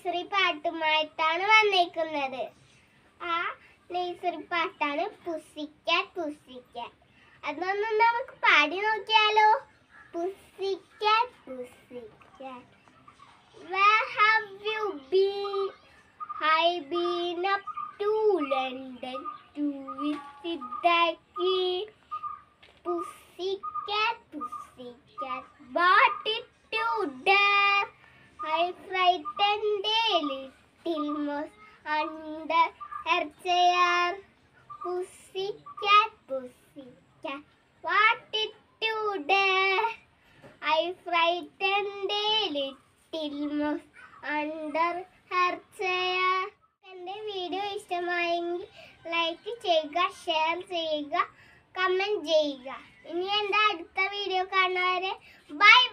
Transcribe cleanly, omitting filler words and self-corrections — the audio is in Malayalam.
നഴ്സറി പാട്ടുമായിട്ടാണ് വന്നേക്കുന്നത്. ആ നഴ്സറി പാട്ടാണ് പുസ്സിക്കാറ്റ് പുസ്സിക്കാറ്റ്. അതൊന്നും നമുക്ക് പാടി നോക്കിയാലോ? Pussycat pussycat, where have you been? I've been up to London to visit the Queen. Pussycat, pussycat, what did you dare? I frightened a little mouse under her chair. Pussycat, pussycat, what did you dare? I frightened a little mouse under her chair. എൻ്റെ വീഡിയോ ഇഷ്ടമായെങ്കിൽ ലൈക്ക് ചെയ്യുക, ഷെയർ ചെയ്യുക, കമൻറ്റ് ചെയ്യുക. ഇനി എൻ്റെ അടുത്ത വീഡിയോ കാണുന്നവരെ ബൈ.